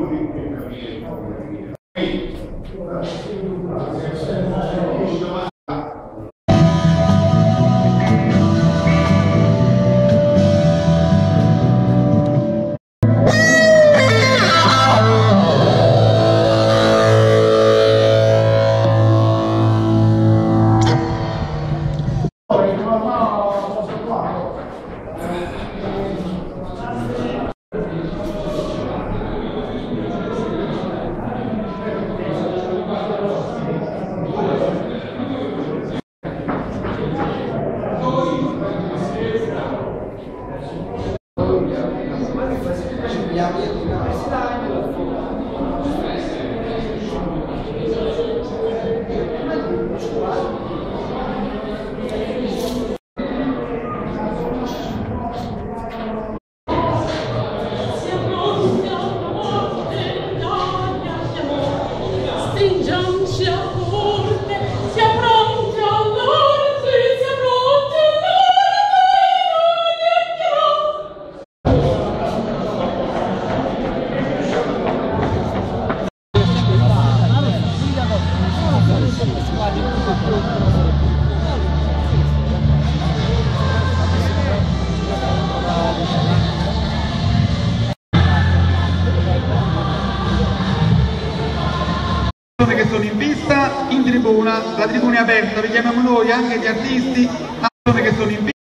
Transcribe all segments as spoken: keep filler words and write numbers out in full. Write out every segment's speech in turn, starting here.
Che sono in vista, in tribuna, la tribuna è aperta, vi chiamiamo noi anche gli artisti, le persone che sono in vista.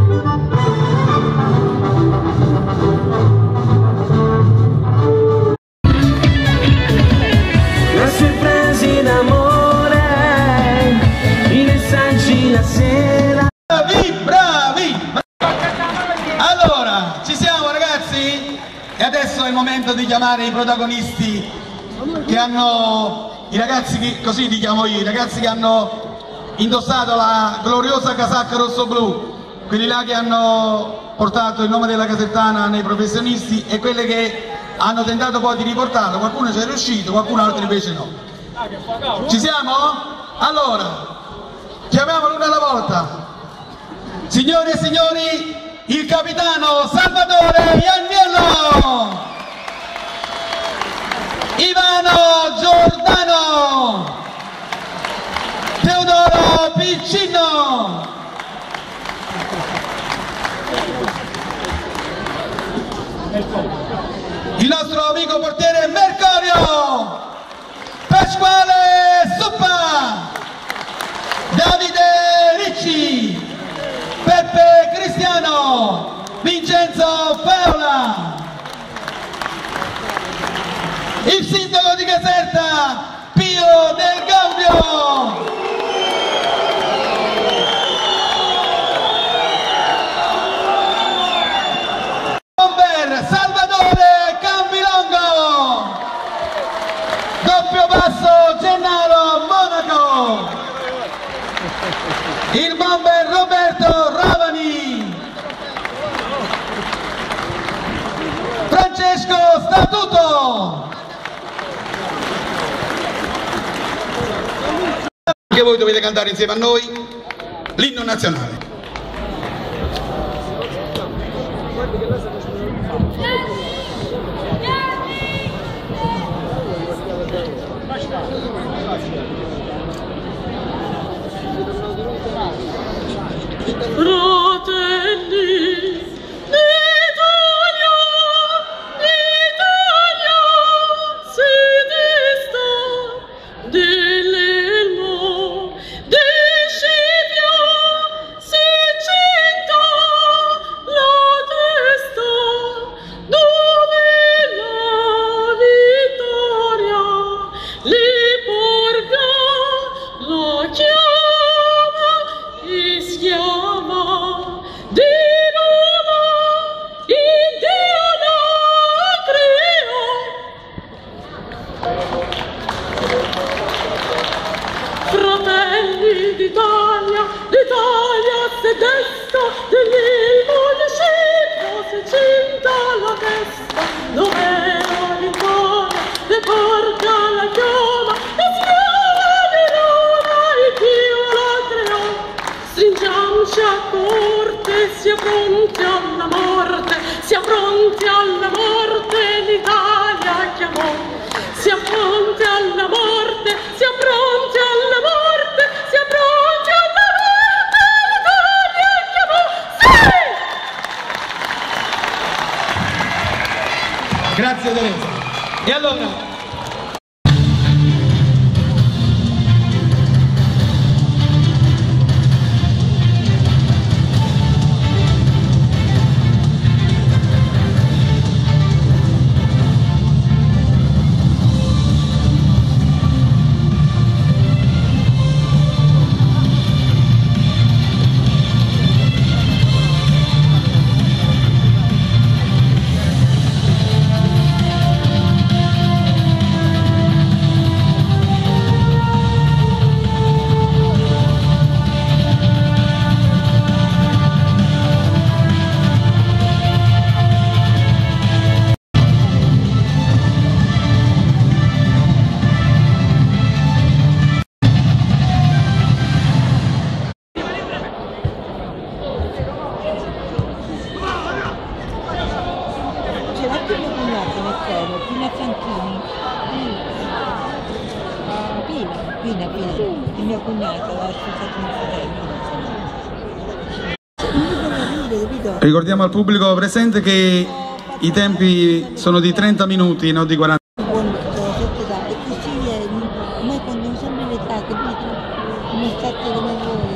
La sorpresa d'amore, i messaggi la sera. Bravi, bravi! Allora, ci siamo ragazzi? E adesso è il momento di chiamare i protagonisti che hanno... I ragazzi che, così li chiamo io, i ragazzi che hanno indossato la gloriosa casacca rosso-blu, quelli là che hanno portato il nome della Casertana nei professionisti e quelli che hanno tentato poi di riportarlo, qualcuno ci è riuscito, qualcun altro invece no. Ci siamo? Allora, chiamiamolo una alla volta. Signore e signori, il capitano Salvatore Ianniello! Ivano Giordano, Teodoro Piccino, il nostro amico portiere Mercorio, Pasquale Suppa, Davide Ricci, Peppe Cristiano, Vincenzo Paola, il sindaco di Caserta, Pio Del Gaudio, bomber Salvatore Cambilongo, doppio basso Gennaro Monaco, il bomber Roberto Ravani, Francesco Statuto. Anche voi dovete cantare insieme a noi l'inno nazionale. Fratelli d'Italia, l'Italia se desta, dell'ilmo discepolo se cinta la testa, dov'è la vittoria, le porta la chioma, e schiava di Roma, e Dio la creò. Stringiamoci a corte, sia pronti alla morte, sia pronti alla morte, l'Italia chiamò. E allora Pina, Pina, il mio cognato ha sposato mio fratello. ricordiamo al pubblico presente che i tempi sono di trenta minuti, non di quaranta. Buon società, e così è, noi contiamo sempre l'età, capito? Non state come voi.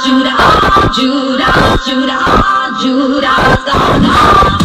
Judah, Judah, Judah, Judah, Judah,